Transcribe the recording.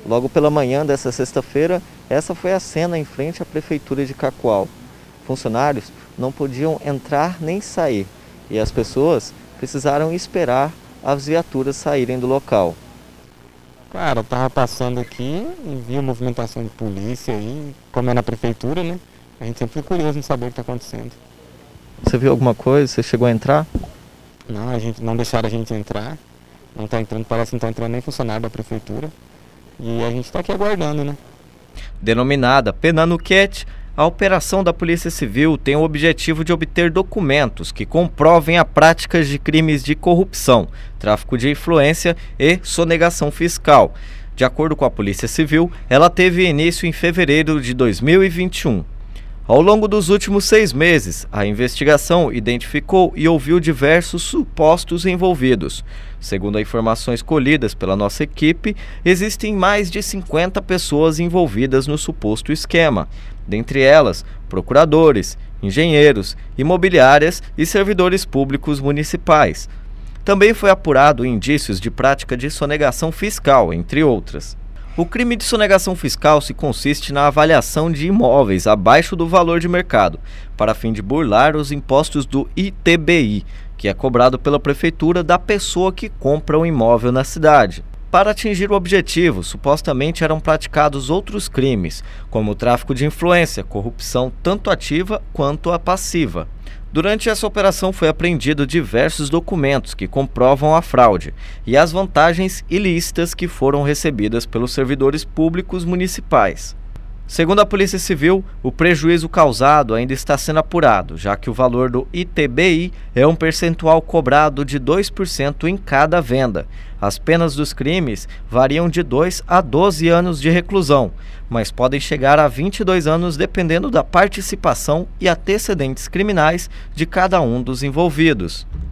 Logo pela manhã dessa sexta-feira, essa foi a cena em frente à Prefeitura de Cacoal. Funcionários não podiam entrar nem sair e as pessoas precisaram esperar as viaturas saírem do local. Cara, eu tava passando aqui e vi a movimentação de polícia aí, como é na prefeitura, né? A gente sempre fica curioso em saber o que tá acontecendo. Você viu alguma coisa? Você chegou a entrar? Não, a gente não deixaram a gente entrar. Não tá entrando, parece que não tá entrando nem funcionário da prefeitura. E a gente tá aqui aguardando, né? Denominada Penanuquete, a operação da Polícia Civil tem o objetivo de obter documentos que comprovem a prática de crimes de corrupção, tráfico de influência e sonegação fiscal. De acordo com a Polícia Civil, ela teve início em fevereiro de 2021. Ao longo dos últimos 6 meses, a investigação identificou e ouviu diversos supostos envolvidos. Segundo as informações colhidas pela nossa equipe, existem mais de 50 pessoas envolvidas no suposto esquema. Dentre elas, procuradores, engenheiros, imobiliárias e servidores públicos municipais. Também foi apurado indícios de prática de sonegação fiscal, entre outras. O crime de sonegação fiscal consiste na avaliação de imóveis abaixo do valor de mercado, para fim de burlar os impostos do ITBI, que é cobrado pela prefeitura da pessoa que compra um imóvel na cidade. Para atingir o objetivo, supostamente eram praticados outros crimes, como o tráfico de influência, corrupção tanto ativa quanto a passiva. Durante essa operação foi apreendido diversos documentos que comprovam a fraude e as vantagens ilícitas que foram recebidas pelos servidores públicos municipais. Segundo a Polícia Civil, o prejuízo causado ainda está sendo apurado, já que o valor do ITBI é um percentual cobrado de 2% em cada venda. As penas dos crimes variam de 2 a 12 anos de reclusão, mas podem chegar a 22 anos dependendo da participação e antecedentes criminais de cada um dos envolvidos.